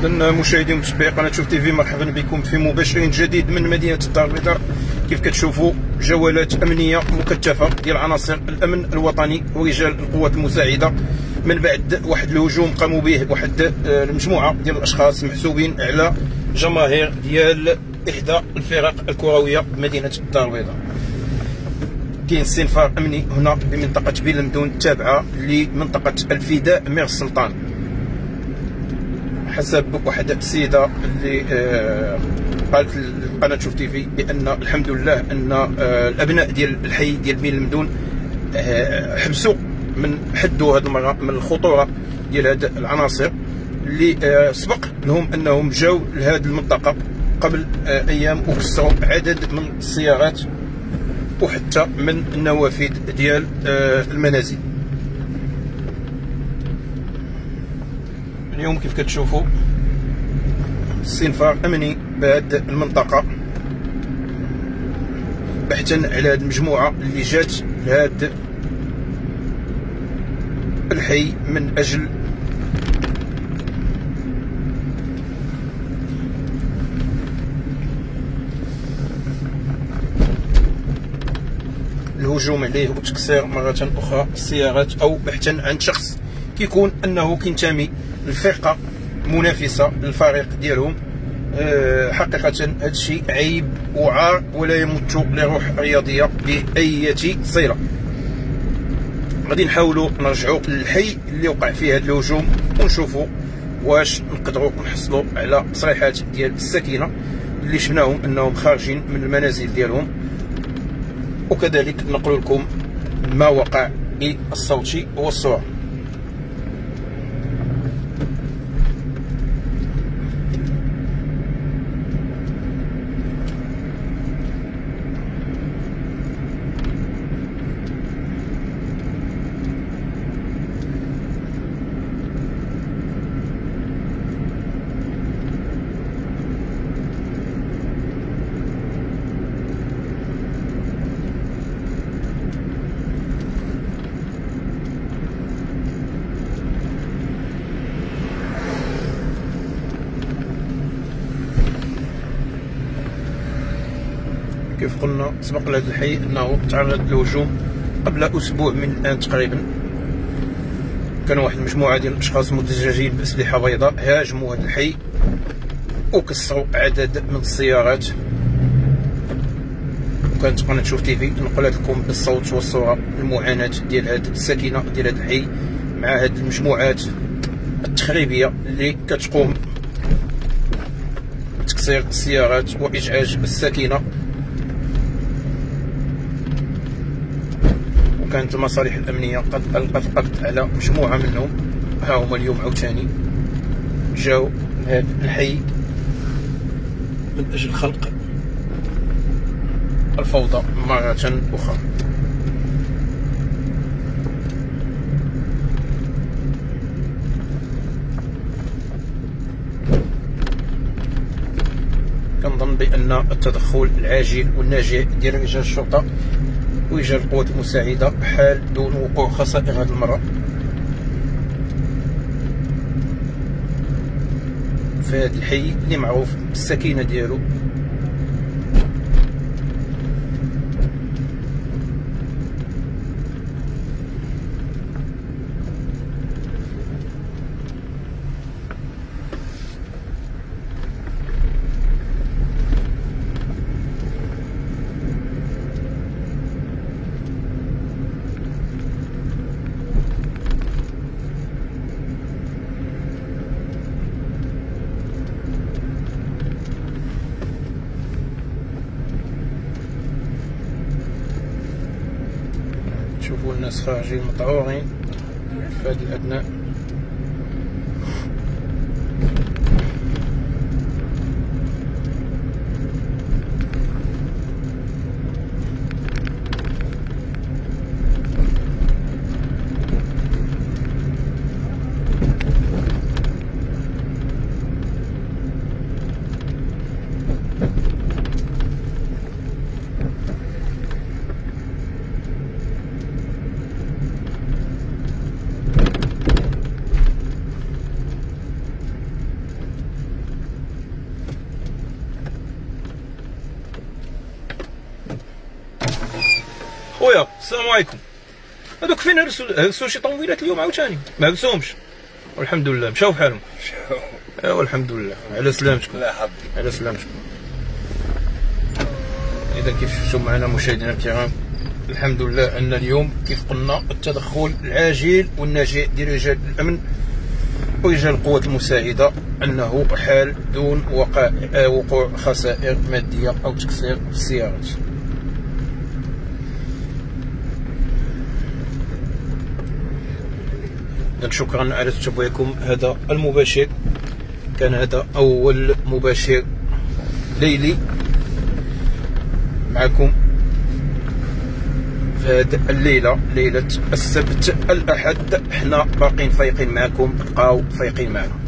إذن مشاهدي ومتابعي قناة شوف تيفي، مرحبا بكم في مباشر جديد من مدينة الدار البيضاء. كيف كتشوفوا جولات أمنية مكثفة ديال عناصر الأمن الوطني ورجال القوات المساعدة من بعد واحد الهجوم قاموا به واحد المجموعة ديال الأشخاص محسوبين على جماهير ديال إحدى الفرق الكروية بمدينة الدار البيضاء. كاين استنفار أمني هنا بمنطقة بيل المدون التابعة لمنطقة الفداء مير السلطان. حسب واحد السيده اللي قالت لقناه شوف تيفي بان الحمد لله ان الابناء ديال الحي ديال بيل المدون حبسوا من حدوا هذه المره من الخطوره ديال هاد العناصر اللي سبق لهم انهم جاوا لهذه المنطقه قبل ايام وكسروا عدد من السيارات وحتى من النوافذ ديال المنازل. اليوم كيف كتشوفوا استنفار امني بهذه المنطقه بحثا على هذه المجموعه اللي جات لهذا الحي من اجل الهجوم عليه وتكسير مره اخرى السيارات، او بحثا عن شخص كيكون انه كينتمي لفرقه منافسه للفريق ديالهم. حقيقه هذا الشيء عيب وعار ولا يمت لروح رياضيه باي صله. غادي نحاولوا نرجعوا للحي اللي وقع فيه هذا الهجوم ونشوفوا واش نقدروا نحصلوا على تصريحات ديال السكينه اللي شفناهم انهم خارجين من المنازل ديالهم، وكذلك نقول لكم ما وقع بالصوت والصوره. كيف قلنا سبق لهذا الحي انه تعرض للهجوم قبل اسبوع من الان تقريبا. كانوا واحد المجموعه ديال الاشخاص مدججين باسلحه بيضاء هاجموا هذا الحي وكسروا عدد من السيارات، وكانت قناه شوف تيفي نقلت لكم بالصوت والصوره المعاناه ديال هذه السكينه ديال هذا الحي مع هذه المجموعات التخريبيه اللي كتقوم بتكسير السيارات واجعاج السكينه. كانت المصالح الامنيه قد القت القبض على مجموعه منهم، ها هما اليوم عاوتاني جاو لهذا الحي من اجل خلق الفوضى مره اخرى. كنظن بان التدخل العاجل والناجع ديال رجال الشرطه ورجال القوات المساعدة حال دون وقوع خسائر هذه المرة في هذا الحي اللي معروف بالسكينة ديالو. شوفوا الناس خارجين مطعورين في هذه الأثناء. خويا السلام عليكم. هذوك فين هرسوا شي طوموبيلات اليوم عاوتاني؟ ما هرسوهمش والحمد لله، مشاو بحالهم. ايوا الحمد لله على سلامتكم. الله يحفظك. على سلامتكم. اذا كيف شفتوا معنا مشاهدينا الكرام، الحمد لله ان اليوم كيف قلنا التدخل العاجل والناجع ديال رجال الامن ورجال القوات المساعده انه حال دون وقوع خسائر ماديه او تكسير في السيارات. شكرا على تتبعكم هذا المباشر. كان هذا اول مباشر ليلي معكم في هذه الليله، ليله السبت الاحد. حنا باقين فايقين معكم، بقاو فايقين معنا.